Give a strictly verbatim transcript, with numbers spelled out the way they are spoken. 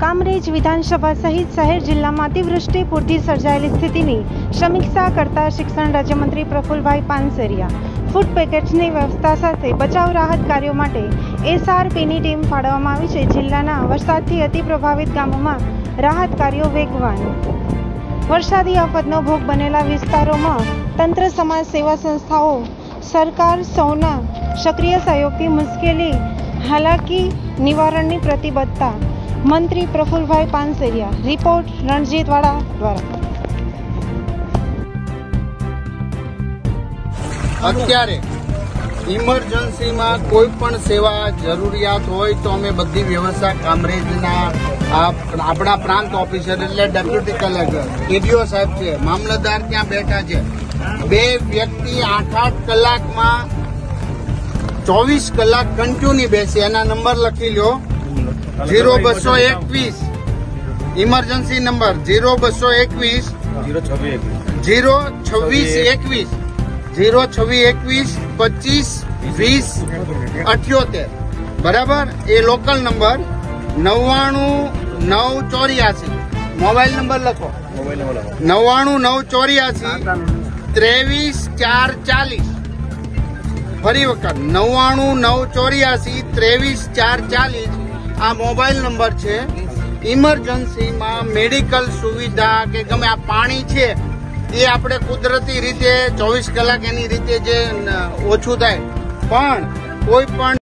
કામરેજ વિધાનસભા સહિત શહેર જિલ્લામાં અતિવૃષ્ટિ પૂરથી સર્જાયેલી સ્થિતિની સમીક્ષા કરતા શિક્ષણ રાજ્યમંત્રી પ્રફુલભાઈ પાનસેરિયા ફૂડ પેકેટ્સની વ્યવસ્થા સાથે બચાવ રાહત કાર્યો માટે એસઆરપીની ટીમ ફાળવવામાં આવી છે। જિલ્લાના વરસાદથી અતિ પ્રભાવિત ગામોમાં રાહત કાર્યો વેગવાન। વરસાદી આફતનો ભોગ બનેલા વિસ્તારોમાં તંત્ર, સમાજ સેવા સંસ્થાઓ, સરકાર સૌના સક્રિય સહયોગથી મુશ્કેલી હાલાકી નિવારણની પ્રતિબદ્ધતા। મંત્રી પ્રફુલભાઈ પાનસેરિયા। રિપોર્ટ રણજીતવાડા દ્વારા। અત્યારે ઇમરજન્સીમાં કોઈ પણ સેવા જરૂરિયાત હોય તો અમે બધી વ્યવસ્થા કામરેજના આપણા પ્રાંત ઓફિસર એટલે ડેપ્યુટી કલેક્ટર, ડીડીઓ સાહેબ છે, મામલતદાર ત્યાં બેઠા છે। બે વ્યક્તિ આઠ આઠ કલાકમાં ચોવીસ કલાક કન્ટિન્યુ બેસે, એના નંબર લખી લો। જીરો બસો એકવીસ ઇમરજન્સી નંબર જીરો બસો એકવીસ જીરો છવ્વીસ એકવીસ જીરો છવ્વીસ એકવીસ પચીસ વીસ અઠ્યોતેર બરાબર। એ લોકલ નંબર નવ્વાણું નવ ચોર્યાસી મોબાઈલ નંબર લખો, નવ્વાણું નવ ચોર્યાસી ત્રેવીસ ચાર ચાલીસ। ફરી વખત નવ્વાણું નવ ચોર્યાસી ત્રેવીસ ચાર ચાલીસ આ મોબાઈલ નંબર છે। ઇમરજન્સીમાં મેડિકલ સુવિધા કે ગમે આ પાણી છે એ આપણે કુદરતી રીતે ચોવીસ કલાક એની રીતે જે ઓછું થાય, પણ કોઈ પણ